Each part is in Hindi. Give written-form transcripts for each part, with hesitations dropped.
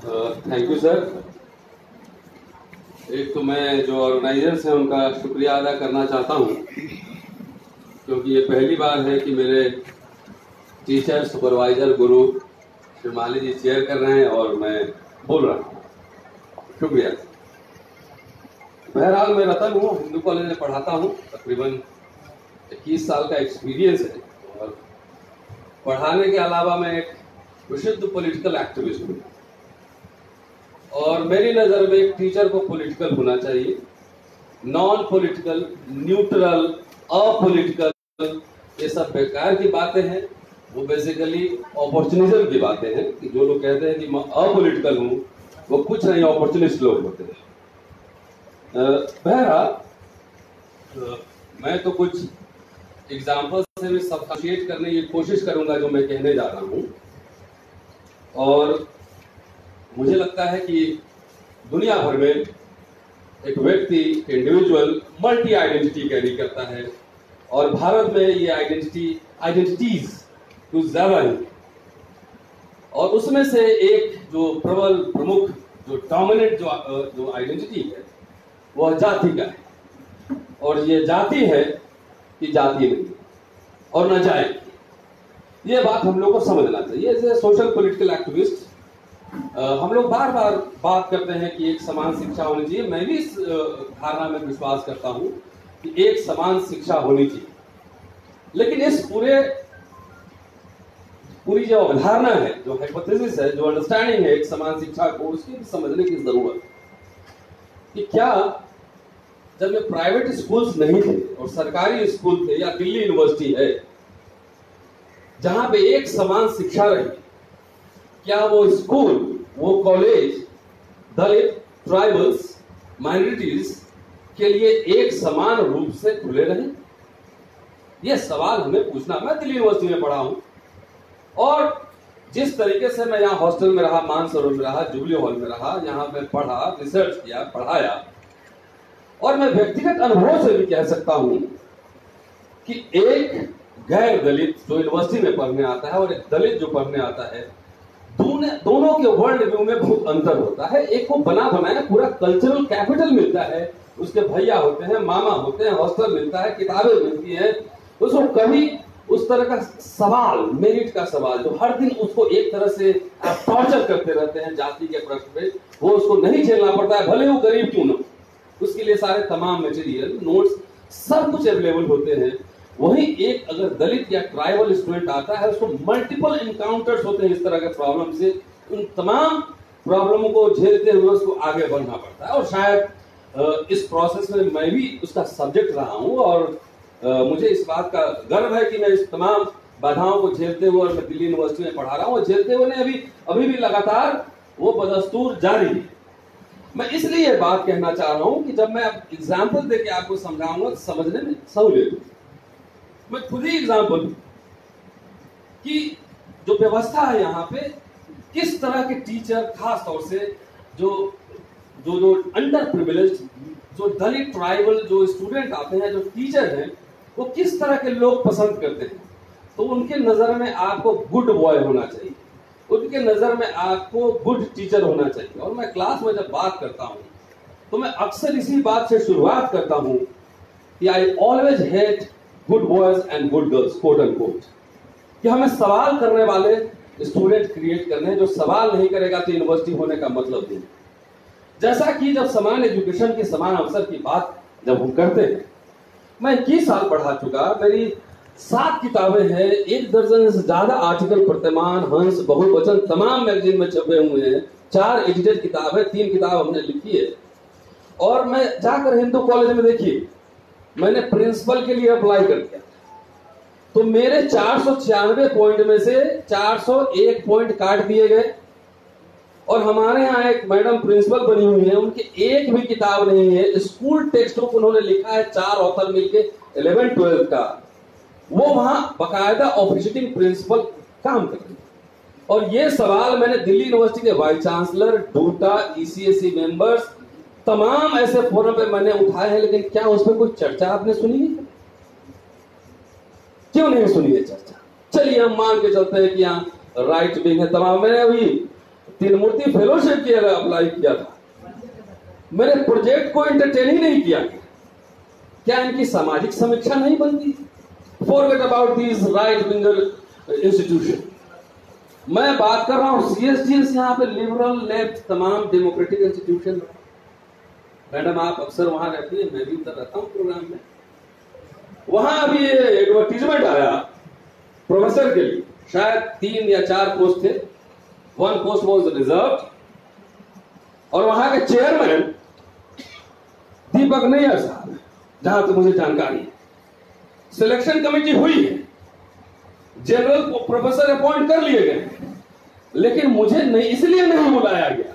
Thank you sir. एक तो मैं जो ऑर्गेनाइजर्स हैं उनका शुक्रिया अदा करना चाहता हूं, क्योंकि ये पहली बार है कि मेरे टीचर सुपरवाइजर गुरु श्री माली जी चेयर कर रहे हैं और मैं बोल रहा हूँ। शुक्रिया। बहरहाल मैं रतन हूँ, हिंदू कॉलेज में पढ़ाता हूँ। तकरीबन 21 साल का एक्सपीरियंस है और पढ़ाने के अलावा मैं एक विशुद्ध पॉलिटिकल एक्टिविस्ट हूँ। और मेरी नज़र में एक टीचर को पॉलिटिकल होना चाहिए, नॉन पॉलिटिकल, न्यूट्रल, अपॉलिटिकल। ये सब बेकार की बातें हैं, वो बेसिकली अपॉर्चुनिज्म की बातें हैं कि जो लोग कहते हैं कि मैं अपॉलिटिकल हूँ वो कुछ नहीं, अपॉर्चुनिस्ट लोग होते हैं। बहरहाल मैं तो कुछ एग्जाम्पल से भी सब्स्टिट्यूट करने की कोशिश करूंगा जो मैं कहने जा रहा हूँ। और मुझे लगता है कि दुनिया भर में एक व्यक्ति, इंडिविजुअल मल्टी आइडेंटिटी कैरी करता है और भारत में ये आइडेंटिटीज कुछ ज्यादा है। और उसमें से एक जो प्रबल, प्रमुख, जो डोमिनेंट जो आइडेंटिटी है वह जाति का है। और ये जाति है कि जाति नहीं और न जाएगी। ये बात हम लोग को समझना चाहिए। As a social political activist हम लोग बार बार बात करते हैं कि एक समान शिक्षा होनी चाहिए। मैं भी इस धारणा में विश्वास करता हूं कि एक समान शिक्षा होनी चाहिए, लेकिन इस पूरी जो अवधारणा है, जो हाइपोथेसिस है, जो अंडरस्टैंडिंग है एक समान शिक्षा को, उसकी भी समझने की जरूरत है कि क्या जब ये प्राइवेट स्कूल्स नहीं थे और सरकारी स्कूल थे या दिल्ली यूनिवर्सिटी है जहां पे एक समान शिक्षा रही, क्या वो स्कूल, वो कॉलेज दलित, ट्राइबल्स, माइनॉरिटीज के लिए एक समान रूप से खुले रहे? ये सवाल हमें पूछना। मैं दिल्ली यूनिवर्सिटी में पढ़ा हूं और जिस तरीके से मैं यहाँ हॉस्टल में रहा, मानसरोवर में रहा, जुबली हॉल में रहा, यहाँ पे पढ़ा, रिसर्च किया, पढ़ाया, और मैं व्यक्तिगत अनुभव से भी कह सकता हूं कि एक गैर दलित जो यूनिवर्सिटी में पढ़ने आता है और एक दलित जो पढ़ने आता है, दोनों के वर्ल्ड व्यू में बहुत अंतर होता है। एक को बना बनाया पूरा कल्चरल कैपिटल मिलता है, उसके भैया होते हैं, मामा होते हैं, हॉस्टल मिलता है, किताबें मिलती हैं, उसको कभी उस तरह का सवाल, मेरिट का सवाल जो हर दिन उसको एक तरह से टॉर्चर करते रहते हैं जाति के प्रश्न पे, वो उसको नहीं झेलना पड़ता है, भले वो गरीब क्यों ना। उसके लिए सारे तमाम मटेरियल, नोट्स, सब कुछ अवेलेबल होते हैं। वहीं एक अगर दलित या ट्राइबल स्टूडेंट आता है, उसको मल्टीपल इनकाउंटर्स होते हैं इस तरह के प्रॉब्लम से। उन तमाम प्रॉब्लमों को झेलते हुए उसको आगे बढ़ना पड़ता है। और शायद इस प्रोसेस में मैं भी उसका सब्जेक्ट रहा हूं और मुझे इस बात का गर्व है कि मैं इस तमाम बाधाओं को झेलते हुए, और मैं दिल्ली यूनिवर्सिटी में पढ़ा रहा हूं, झेलते हुए नहीं, अभी भी लगातार वो बदस्तूर जारी है। मैं इसलिए बात कहना चाह रहा हूं कि जब मैं एग्जाम्पल देके आपको समझाऊंगा तो समझने में सहूलियत होगी। मैं खुद ही एग्जाम्पल कि जो व्यवस्था है यहाँ पे, किस तरह के टीचर, खास तौर से जो अंडर प्रिविलेज, जो दलित, ट्राइबल जो स्टूडेंट आते हैं, जो टीचर हैं, वो किस तरह के लोग पसंद करते हैं। तो उनके नजर में आपको गुड बॉय होना चाहिए, उनके नजर में आपको गुड टीचर होना चाहिए। और मैं क्लास में जब बात करता हूं तो मैं अक्सर इसी बात से शुरुआत करता हूं कि I always hate good boys and good girls, quote and quote, कि हमें सवाल करने वाले स्टूडेंट क्रिएट करने हैं। जो सवाल नहीं करेगा तो यूनिवर्सिटी होने का मतलब नहीं। जैसा कि जब समान एजुकेशन के समान अवसर की बात जब हम करते हैं, मैं 21 साल पढ़ा चुका, मेरी 7 किताबें हैं, 1 दर्जन से ज्यादा आर्टिकल प्रतिमान, हंस, बहुवचन तमाम मैगजीन में छपे हुए हैं, 4 एडिटेड किताब है, 3 किताब हमने लिखी है। और मैं जाकर हिंदू कॉलेज में, देखिए, मैंने प्रिंसिपल के लिए अप्लाई कर दिया तो मेरे 496 पॉइंट में से 401 पॉइंट काट दिए गए। और हमारे यहाँ एक मैडम प्रिंसिपल बनी हुई है, उनकी एक भी किताब नहीं है। स्कूल टेक्स्ट बुक उन्होंने लिखा है 4 ऑथर मिलके 11-12 का, वो वहां बकायदा ऑफिशिएटिंग प्रिंसिपल काम कर रही है। और ये सवाल मैंने दिल्ली यूनिवर्सिटी के vice chancellor, DUTA, ECSE members, तमाम ऐसे फोरम पे मैंने उठाए हैं, लेकिन क्या उस पर कोई चर्चा आपने सुनी है? क्यों नहीं सुनी है चर्चा? चलिए हम मान के चलते हैं कि यहाँ राइट विंग है तमाम। मैंने अभी तीन मूर्ति फेलोशिप के लिए अप्लाई किया था, मेरे प्रोजेक्ट को एंटरटेन ही नहीं किया। क्या इनकी सामाजिक समीक्षा नहीं बनती? Forget about these right winger institution. मैं बात कर रहा हूं CSDS, यहाँ पे लिबरल लेफ्ट तमाम डेमोक्रेटिक इंस्टीट्यूशन। मैडम आप अक्सर वहां रहती है, मैं भी उधर रहता हूं प्रोग्राम में। वहां अभी एडवर्टीजमेंट आया प्रोफेसर के लिए, शायद 3 या 4 पोस्ट थे, 1 पोस्ट वॉज रिजर्व, और वहां के चेयरमैन दीपक नैयर साहब, जहां तक मुझे जानकारी है। सिलेक्शन कमेटी हुई है, जनरल प्रोफेसर अपॉइंट कर लिए गए, लेकिन मुझे नहीं, इसलिए नहीं बुलाया गया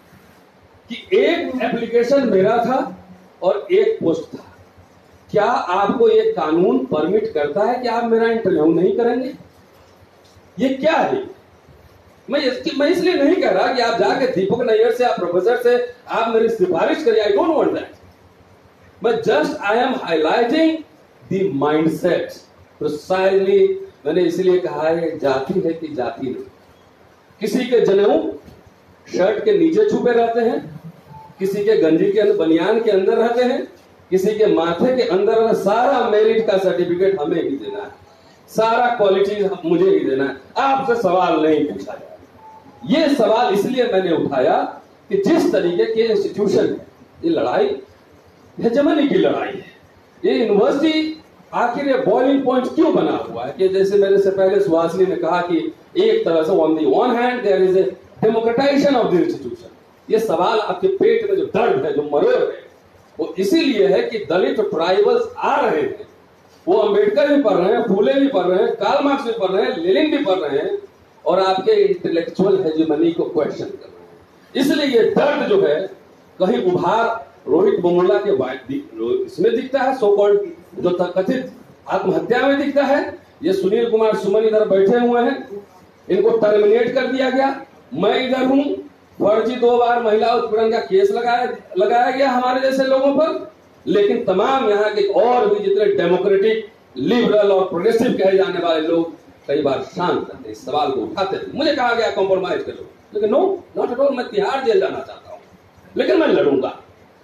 कि एक एप्लीकेशन मेरा था और एक पोस्ट था। क्या आपको ये कानून परमिट करता है कि आप मेरा इंटरव्यू नहीं करेंगे? ये क्या है? मैं इसलिए नहीं कह रहा कि आप जाके दीपक नैयर से, आप प्रोफेसर से आप मेरी सिफारिश करिए, I don't want that. But just I am highlighting the mindset. Precisely मैंने इसलिए कहा है, जाति है कि जाति नहीं। किसी के जनेऊ शर्ट के नीचे छुपे रहते हैं, किसी के गंजी के अंदर, बनियान के अंदर रहते हैं, किसी के माथे के अंदर। सारा मेरिट का सर्टिफिकेट हमें ही देना है, सारा क्वालिटी मुझे ही देना है, आपसे सवाल नहीं पूछा जाए। ये सवाल इसलिए मैंने उठाया कि जिस तरीके के इंस्टीट्यूशन है, ये लड़ाई हेजेमनी की लड़ाई है। ये यूनिवर्सिटी आखिर ये बॉइलिंग पॉइंट क्यों बना हुआ है कि जैसे मेरे से पहले सुहासिनी ने कहा कि एक तरह से on the one hand there is a democratization of the institution. ये सवाल आपके पेट में जो दर्द है, जो मरोड़ है, वो इसीलिए है कि दलित ट्राइबल्स आ रहे हैं, वो अंबेडकर भी पढ़ रहे हैं, फूले भी पढ़ रहे हैं, कार्ल मार्क्स भी पढ़ रहे हैं, लेनिन भी पढ़ रहे हैं, और आपके इंटेलेक्चुअल हेजेमनी को क्वेश्चन कर रहे हैं। इसलिए ये दर्द जो है कहीं उभार रोहित बोमुला के इसमें दिखता है, सो कॉल्ड जो कथित आत्महत्या में दिखता है। ये सुनील कुमार सुमन इधर बैठे हुए हैं, इनको टर्मिनेट कर दिया गया। मैं इधर हूं, फर्जी 2 बार महिला उत्पीड़न का केस लगाया गया हमारे जैसे लोगों पर। लेकिन तमाम यहाँ के और भी जितने डेमोक्रेटिक, लिबरल और प्रोग्रेसिव कहे जाने वाले लोग कई बार शांत रहते, इस सवाल को उठाते थे। मुझे कहा गया कॉम्प्रोमाइज करो, लेकिन नो, नॉट एट ऑल। मैं तिहाड़ जेल जाना चाहता हूं, लेकिन मैं लड़ूंगा।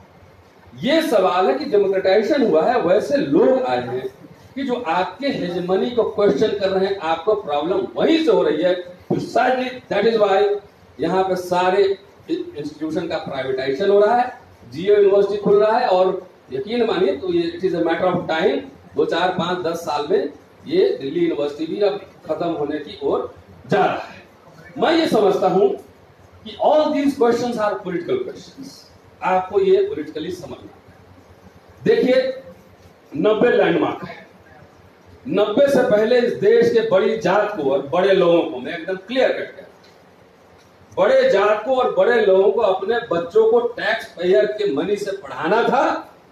ये सवाल है कि डेमोक्रेटाइजेशन हुआ है, वैसे लोग आए हैं कि जो आपके हेजेमनी को क्वेश्चन कर रहे हैं, आपको प्रॉब्लम वहीं से हो रही है। दैट इज व्हाई यहाँ पे सारे इंस्टीट्यूशन का प्राइवेटाइजेशन हो रहा है, जीओ यूनिवर्सिटी खुल रहा है, और यकीन मानिए तो ये it is a matter of time, 2, 4, 5, 10 साल में ये दिल्ली यूनिवर्सिटी भी अब खत्म होने की ओर जा रहा है। मैं ये समझता हूं कि all these questions are political questions. आपको ये पॉलिटिकली समझना है। देखिए 90 लैंडमार्क है। 90 से पहले इस देश के बड़ी जात को और बड़े लोगों को, मैं एकदम क्लियर कट गया, बड़े जात को और बड़े लोगों को अपने बच्चों को टैक्स पेयर के मनी से पढ़ाना था।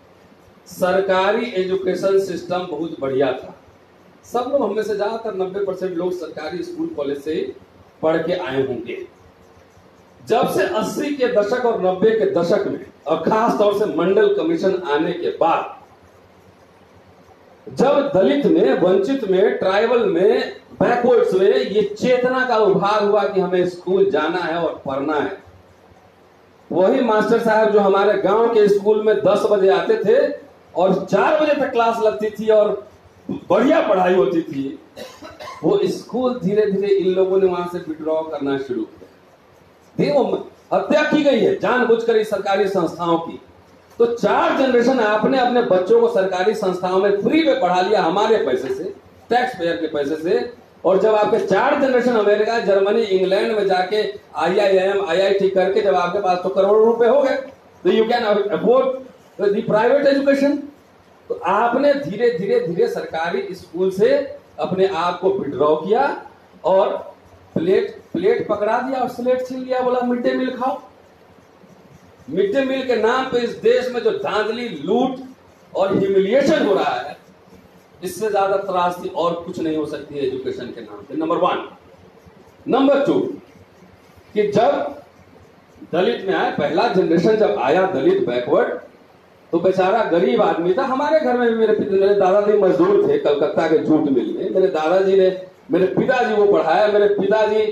सरकारी एजुकेशन सिस्टम बहुत बढ़िया था। सब लोग, हमें से ज्यादातर 90% लोग सरकारी स्कूल कॉलेज से पढ़ के आए होंगे। जब से 80 के दशक और 90 के दशक में, और खास तौर से मंडल कमीशन आने के बाद, जब दलित में, वंचित में, ट्राइबल में, बैकवर्ड्स में ये चेतना का उभार हुआ कि हमें स्कूल जाना है और पढ़ना है, वही मास्टर साहब जो हमारे गांव के स्कूल में 10 बजे आते थे और 4 बजे तक क्लास लगती थी और बढ़िया पढ़ाई होती थी, वो स्कूल धीरे धीरे इन लोगों ने वहां से विड्रॉ करना शुरू किया। देखो, हत्या की गई है जानबूझकर इस सरकारी संस्थाओं की। तो 4 जनरेशन आपने अपने बच्चों को सरकारी संस्थाओं में फ्री में पढ़ा लिया, हमारे पैसे से, टैक्स पेयर के पैसे से। और जब आपके 4 जनरेशन अमेरिका, जर्मनी, इंग्लैंड में जाके IIM, IIT करके जब आपके पास तो करोड़ों रुपए हो गए, तो you can afford the private education. तो आपने धीरे धीरे धीरे सरकारी स्कूल से अपने आप को विड्रॉ किया और प्लेट पकड़ा दिया और स्लेट छीन लिया, बोला मिड डे मील खाओ। मिड डे मील के नाम पे इस देश में जो धांधली, लूट और ह्यूमिलिएशन हो रहा है, इससे ज्यादा त्रासदी और कुछ नहीं हो सकती है एजुकेशन के नाम पे। नंबर 1। नंबर 2 कि जब दलित में आए, पहला जनरेशन जब आया दलित बैकवर्ड, तो बेचारा गरीब आदमी था। हमारे घर में भी मेरे दादाजी मजदूर थे कलकत्ता के जूट मिल में। मेरे पिताजी को पढ़ाया। मेरे पिताजी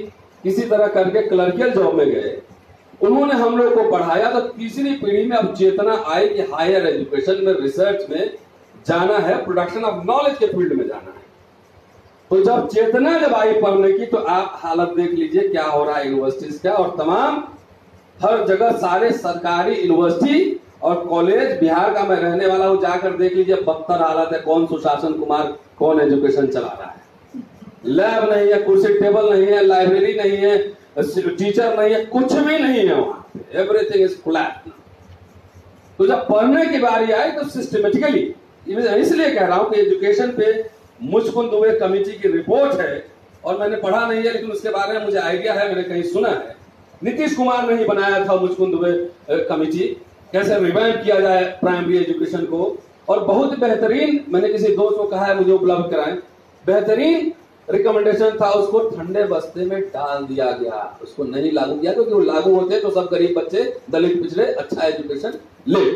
किसी तरह करके क्लर्कियल जॉब में गए, उन्होंने हम लोग को पढ़ाया। तो तीसरी पीढ़ी में अब चेतना आई कि हायर एजुकेशन में, रिसर्च में जाना है, प्रोडक्शन ऑफ नॉलेज के फील्ड में जाना है। तो जब चेतना जब आई पढ़ने की, तो आप हालत देख लीजिए क्या हो रहा है यूनिवर्सिटीज का। और तमाम हर जगह सारे सरकारी यूनिवर्सिटी और कॉलेज, बिहार का मैं रहने वाला हूं, जाकर देख लीजिए बदतर हालत है। कौन सुशासन कुमार कौन एजुकेशन चला रहा है? लैब नहीं है, कुर्सी टेबल नहीं है, लाइब्रेरी नहीं है, टीचर नहीं है, कुछ भी नहीं है वहां पे। Everything is collapse. तो जब पढ़ने की बारी आई तो सिस्टमेटिकली, इसलिए कह रहा हूं कि एजुकेशन पे मुचकुंद दुबे कमेटी की रिपोर्ट है, और मैंने पढ़ा नहीं है लेकिन उसके बारे में मुझे आइडिया है, मैंने कहीं सुना है। नीतीश कुमार ने ही बनाया था मुचकुंद दुबे कमेटी, कैसे रिवाइव किया जाए प्राइमरी एजुकेशन को। और बहुत बेहतरीन, मैंने किसी दोस्त को कहा है मुझे उपलब्ध कराएं, बेहतरीन रिकमेंडेशन था। उसको ठंडे बस्ते में डाल दिया गया, उसको नहीं लागू किया, क्योंकि वो लागू होते तो सब गरीब बच्चे, दलित पिछड़े अच्छा एजुकेशन ले।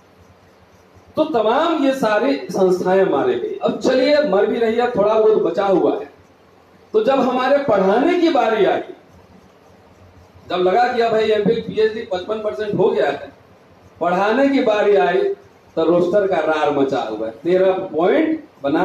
तो तमाम ये सारी संस्थाएं मारे गई। अब चलिए, मर भी रही है, थोड़ा बहुत बचा हुआ है। तो जब हमारे पढ़ाने की बारी आई, जब लगा कि अब भाई एमफिल पीएचडी 55% हो गया है, पढ़ाने की बारी आई तो रोस्टर का रार मचा हुआ है। 13 पॉइंट बना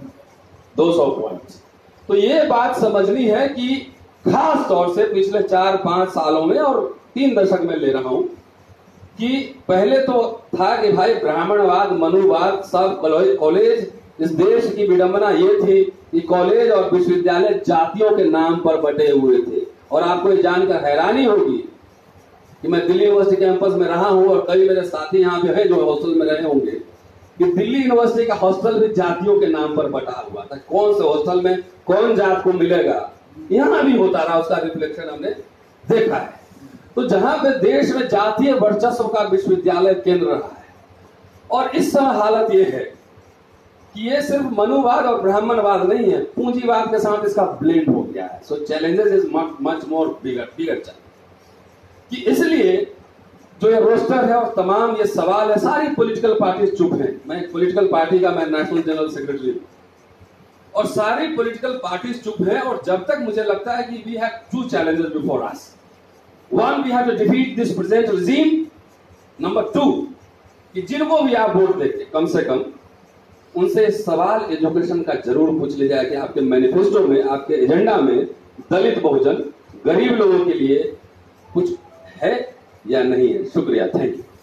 200 पॉइंट। तो ये बात समझनी है कि खास तौर से पिछले 4-5 सालों में और 3 दशक में ले रहा हूं कि पहले तो था कि भाई ब्राह्मणवाद, मनुवाद, सब कॉलेज, इस देश की विडंबना ये थी कि कॉलेज और विश्वविद्यालय जातियों के नाम पर बटे हुए थे। और आपको ये जानकर हैरानी होगी कि मैं दिल्ली यूनिवर्सिटी कैंपस में रहा हूं, और कई मेरे साथी यहाँ पे हैं जो हॉस्टल में रहे होंगे, कि दिल्ली यूनिवर्सिटी का हॉस्टल भी जातियों के नाम पर बटा हुआ था। कौन से हॉस्टल में कौन जात को मिलेगा, यहां भी होता रहा, उसका रिफ्लेक्शन हमने देखा है। तो जहां पे देश में जातीय वर्चस्व का विश्वविद्यालय केंद्र रहा है, और इस समय हालत यह है कि ये सिर्फ मनुवाद और ब्राह्मणवाद नहीं है, पूंजीवाद के साथ इसका ब्लेंड हो गया है। So challenges is much more bigger कि इसलिए जो ये रोस्टर है और तमाम ये सवाल है, सारी पॉलिटिकल पार्टी चुप हैं। मैं एक पॉलिटिकल पार्टी का, मैं नेशनल जनरल सेक्रेटरी हूं, और सारी पॉलिटिकल पार्टी चुप हैं। और जब तक मुझे लगता है कि we have 2 challenges before us. 1, we have to defeat this present regime. Number 2, कि जिनको भी आप वोट देते कम से कम उनसे सवाल एजुकेशन का जरूर पूछ लिया जाए कि आपके मैनिफेस्टो में, आपके एजेंडा में दलित, बहुजन, गरीब लोगों के लिए कुछ है या नहीं है। शुक्रिया, थैंक यू।